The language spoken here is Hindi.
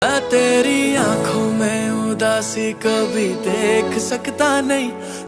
मैं तेरी आंखों में उदासी कभी देख सकता नहीं।